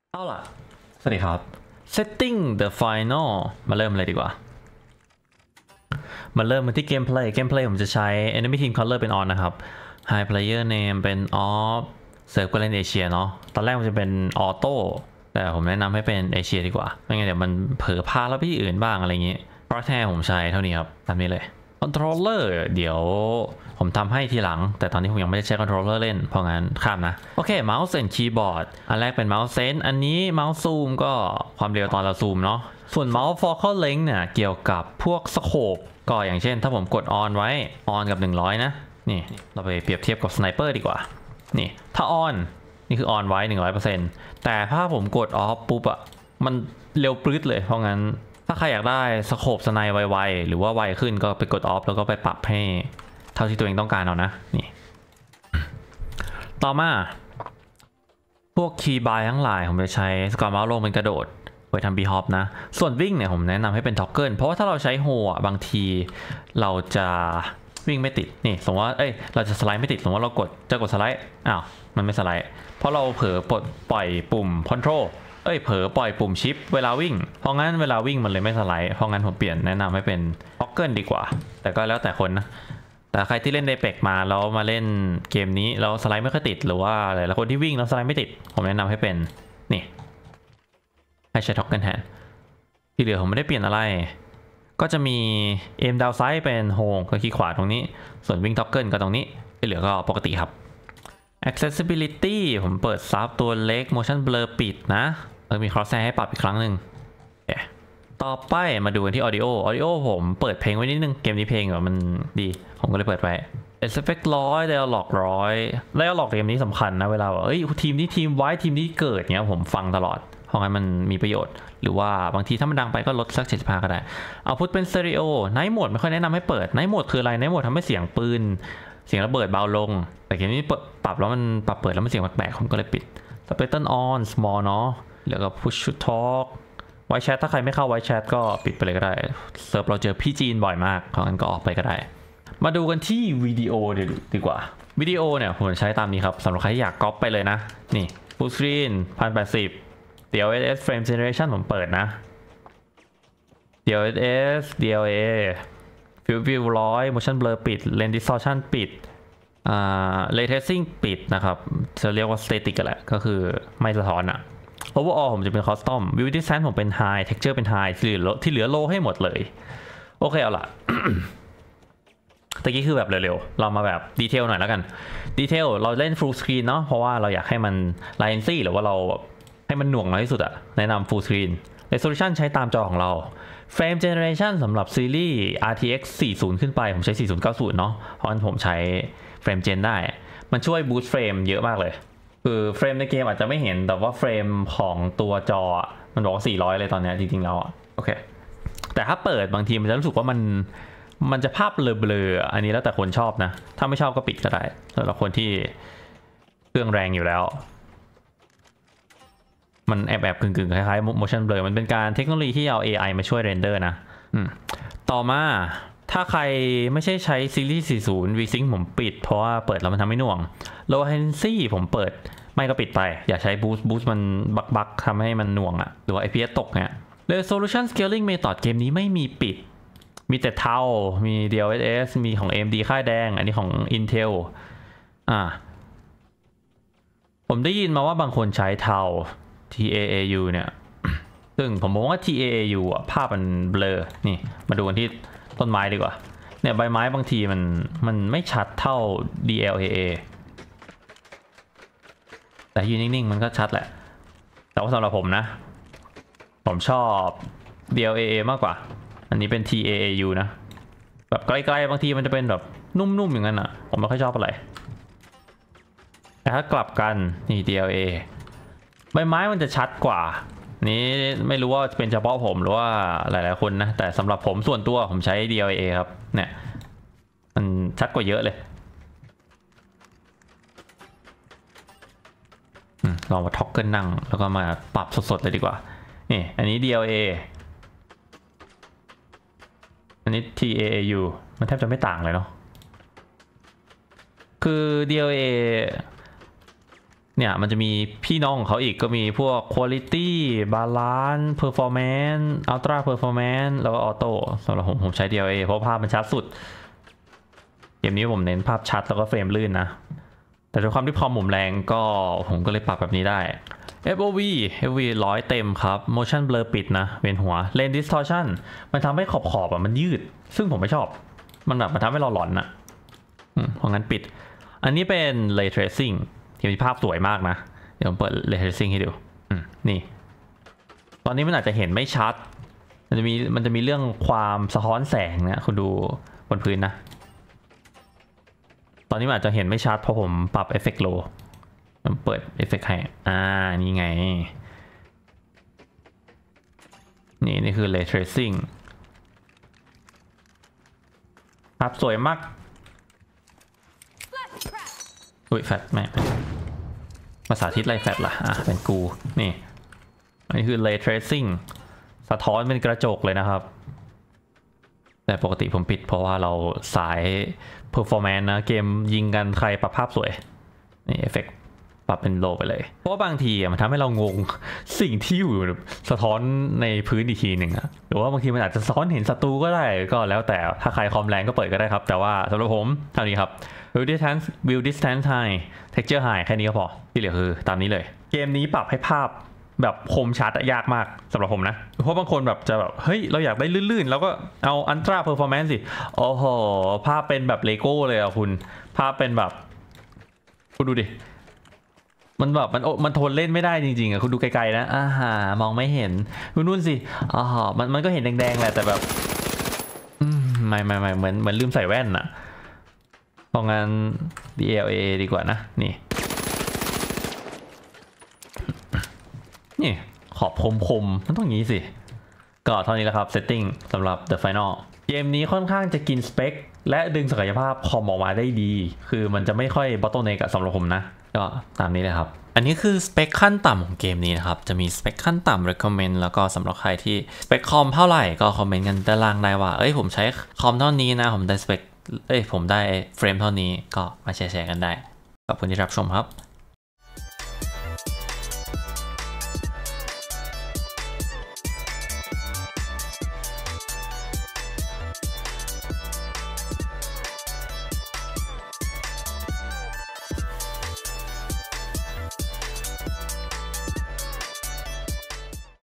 เอาล่ะสวัสดีครับ setting the final มาเริ่มเลยดีกว่ามาเริ่มกันที่ gameplay ผมจะใช้ enemy team color เป็น on นะครับ high player name เป็น off เซิร์ฟก็เล่นเอเชียเนาะตอนแรกมันจะเป็น auto แต่ผมแนะนำให้เป็นเอเชียดีกว่าไม่งั้นเดี๋ยวมันเผลอพลาดแล้วพี่อื่นบ้างอะไรอย่างงี้เพราะแท้ผมใช้เท่านี้ครับตามนี้เลย controller เดี๋ยวผมทำให้ทีหลังแต่ตอนนี้ผมยังไม่ได้ใช้ controller เล่นเพราะงั้นข้ามนะโอเค mouse and keyboard อันแรกเป็น mouse sense อันนี้ mouse zoom ก็ความเร็วตอนเราซูมเนาะส่วน mouse focal length เนี่ยเกี่ยวกับพวก scope ก็อย่างเช่นถ้าผมกด on ไว้ on กับ100นะนี่เราไปเปรียบเทียบกับ sniper ดีกว่านี่ถ้า on นี่คือ on ไว้ 100% แต่ถ้าผมกด off ปุ๊บอะมันเร็วปลื้ดเลยเพราะงั้นถ้าใครอยากได้สโคปสไนไวๆหรือว่าไวขึ้นก็ไปกด off แล้วก็ไปปรับให้เท่าที่ตัวเองต้องการเอานะนี่ต่อมาพวกคีย์บายทั้งหลายผมจะใช้สกอร์เมาส์ลงเป็นกระโดดไว้ทำบีฮอปนะส่วนวิ่งเนี่ยผมแนะนำให้เป็นท็อกเกิลเพราะว่าถ้าเราใช้โฮบางทีเราจะวิ่งไม่ติดนี่สมมติว่าเราจะสไลด์ไม่ติดสมมติว่าเราจะกดสไลด์อ้าวมันไม่สไลด์เพราะเราเผลอปล่อยปุ่มคอนโทรลเผลอปล่อยปุ่มชิปเวลาวิ่งเพราะงั้นเวลาวิ่งมันเลยไม่สไลด์เพราะงั้นผมเปลี่ยนแนะนำให้เป็นท็อกเกิลดีกว่าแต่ก็แล้วแต่คนนะแต่ใครที่เล่นเดเปกมาแล้วมาเล่นเกมนี้แล้วสไลด์ไม่ค่อยติดหรือว่าหลายๆคนที่วิ่งแล้วสไลด์ไม่ติดผมแนะนำให้เป็นนี่ให้ใช้ท็อกเกิลแทนที่เหลือผมไม่ได้เปลี่ยนอะไรก็จะมีเอมดาวไซด์เป็นโฮมก็คลิกขวาตรงนี้ส่วนวิ่งท็อกเกิลก็ตรงนี้ที่เหลือก็ปกติครับ accessibility ผมเปิดซับตัวเล็ก motion blur ปิดนะแล้วมี crosshair ให้ปรับอีกครั้งหนึ่งต่อไปมาดูกันที่ audio ผมเปิดเพลงไว้นิดนึงเกมนี้เพลงแบบมันดีผมก็เลยเปิดไว้ effect 100 dialog 100 dialog เกมนี้สำคัญนะเวลาว่าทีมนี้ทีมไว้ทีมนี้เกิดเนี้ยผมฟังตลอดเพราะงั้นมันมีประโยชน์หรือว่าบางทีถ้ามันดังไปก็ลดสัก75ก็ได้เอาพุทเป็น stereo night mode ไม่ค่อยแนะนำให้เปิด night mode คืออะไร night mode ทำให้เสียงปืนเสียงระเบิดเบาลงแต่เกมนี้ปรับแล้วมันปรับเปิดแล้วมันเสียงแปลกๆผมก็เลยปิด subtitle on small เนาะแล้วก็ push to talk ไวแชทถ้าใครไม่เข้าไวแชทก็ปิดไปเลยก็ได้เซิร์ฟเราเจอพี่จีนบ่อยมากเพราะงั้นก็ออกไปก็ได้มาดูกันที่วิดีโอดีกว่าวิดีโอเนี่ยผมใช้ตามนี้ครับสำหรับใครที่อยากก๊อปไปเลยนะนี่ full screen 1080 DLSS frame generation ผมเปิดนะ DLSS DLA field view 100 motion blur ปิด lens distortion ปิดray tracing ปิดนะครับจะเรียกว่า static กันแหละก็คือไม่สะท้อนอะ overall ผมจะเป็น custom view distance ผมเป็น high texture เป็น high ที่เหลือ low ให้หมดเลยโอเคเอาล่ะ ตะกี้คือแบบเร็วๆเรามาแบบดีเทลหน่อยแล้วกันดีเทลเราเล่น full screen เนาะเพราะว่าเราอยากให้มัน latency หรือว่าเราให้มันหน่วงน้อยที่สุดอะแนะนำ full screen resolution ใช้ตามจอของเรา frame generation สำหรับซีรีส์ RTX 40 ขึ้นไปผมใช้ 4090 เนาะเพราะฉะนั้นผมใช้ frame gen ได้มันช่วย boost frame เยอะมากเลยคือเฟรมในเกมอาจจะไม่เห็นแต่ว่าเฟรมของตัวจอมันบอกว่า400เลยตอนนี้จริงๆแล้วโอเคแต่ถ้าเปิดบางทีมันจะรู้สึกว่ามันจะภาพเบลอๆอันนี้แล้วแต่คนชอบนะถ้าไม่ชอบก็ปิดก็ได้สำหรับคนที่เครื่องแรงอยู่แล้วมันแอบกึ่งๆคล้ายๆ motion blur มันเป็นการเทคโนโลยีที่เอา AI มาช่วยเรนเดอร์นะต่อมาถ้าใครไม่ใช่ใช้ซีรีส์40 V-Sync ผมปิดเพราะว่าเปิดแล้วมันทำให้หน่วง Low Latency ผมเปิดไม่ก็ปิดไปอย่าใช้ Boost มันบักทำให้มันหน่วงหรือว่า FPS ตกเนี่ย Resolution Scaling Method เกมนี้ไม่มีปิดมีแต่เท่ามี DLSS มีของ AMD ค่ายแดงอันนี้ของ Intel ผมได้ยินมาว่าบางคนใช้เท่า TAAU เนี่ยซึ่งผมมองว่า TAAU ภาพมันเบลอนี่มาดูกันที่ต้นไม้ดีกว่าเนี่ยใบไม้บางทีมันไม่ชัดเท่า DLAA แต่ยืนนิ่งๆมันก็ชัดแหละแต่ว่าสำหรับผมนะผมชอบ DLAA มากกว่าอันนี้เป็น TAAU นะแบบใกล้ๆบางทีมันจะเป็นแบบนุ่มๆอย่างนั้นอ่ะผมไม่ค่อยชอบอะไรแต่ถ้ากลับกันนี่ DLA ใบไม้มันจะชัดกว่านี้ไม่รู้ว่าเป็นเฉพาะผมหรือว่าหลายๆคนนะแต่สำหรับผมส่วนตัวผมใช้ DLA ครับเนี่ยมันชัดกว่าเยอะเลยลองมาท็อกเกิลนั่งแล้วก็มาปรับสดๆเลยดีกว่านี่อันนี้ DLA อันนี้ TAAU มันแทบจะไม่ต่างเลยเนาะคือ DLA เนี่ยมันจะมีพี่น้องของเขาอีกก็มีพวก quality balance performance ultra performance แล้วก็ auto สำหรับผมใช้ DLA เพราะภาพมันชัดสุดเกมนี้ผมเน้นภาพชัดแล้วก็เฟรมลื่นนะแต่ด้วยความที่คอมผมแรงก็ผมก็เลยปรับแบบนี้ได้ FOV 100 เต็มครับ motion blur ปิดนะเวียนหัว lane distortion มันทำให้ขอบมันยืดซึ่งผมไม่ชอบมันทำให้เราหลอนนะเพราะงั้นปิดอันนี้เป็น ray tracing ที่มีภาพสวยมากนะเดี๋ยวผมเปิด ray tracing ให้ดูนี่ตอนนี้มันอาจจะเห็นไม่ชัดมันจะมีเรื่องความสะท้อนแสงนะคุณดูบนพื้นนะตอนนี้มันอาจจะเห็นไม่ชัดเพราะผมปรับ effect low ผมเปิด effect ให้นี่ไงนี่คือ ray tracing ภาพสวยมากอุ้ยแฟลชแม่ภาษาทิศไรแฟลชล่ะเป็นกูนี่อันนี้คือ ray tracing สะท้อนเป็นกระจกเลยนะครับแต่ปกติผมปิดเพราะว่าเราสาย performance นะเกมยิงกันใครปรับภาพสวยนี่เอฟเฟกต์ปรับเป็นโลไปเลยเพราะว่าบางทีมันทำให้เรางงสิ่งที่อยู่สะท้อนในพื้นอีกทีหนึ่งหรือว่าบางทีมันอาจจะสะท้อนเห็นศัตรูก็ได้ก็แล้วแต่ถ้าใครคอมแรงก็เปิดก็ได้ครับแต่ว่าสำหรับผมเท่านี้ครับ view distance high texture high แค่นี้ก็พอที่เหลือคือตามนี้เลยเกมนี้ปรับให้ภาพแบบคมชัดยากมากสำหรับผมนะเพราะบางคนแบบจะแบบเฮ้ยเราอยากได้ลื่นๆแล้วก็เอา Ultra Performance สิโอ้โหภาพเป็นแบบเลโก้เลยคุณภาพเป็นแบบคุณดูดิมันแบบมันทนเล่นไม่ได้จริงๆคุณดูไกลๆนะมองไม่เห็นคุณนู่นสิมันก็เห็นแดงๆแหละแต่แบบไม่เหมือนลืมใส่แว่นอะเพราะงั้น DLA ดีกว่านะนี่ขอบคมมันต้องงี้สิก็เท่านี้แหละครับ setting สำหรับ The Final เกมนี้ค่อนข้างจะกินสเปคและดึงศักยภาพคอมออกมาได้ดีคือมันจะไม่ค่อย bottleneck สำหรับผมนะก็ตามนี้เลยครับอันนี้คือสเปคขั้นต่ำของเกมนี้นะครับจะมีสเปคขั้นต่ำ recommend แล้วก็สำหรับใครที่สเปคคอมเท่าไหร่ก็คอมเมนต์กันด้านล่างได้ว่าผมใช้คอมเท่านี้นะผมได้สเปคผมได้เฟรมเท่านี้ก็มาแชร์กันได้ขอบคุณที่รับชมครับ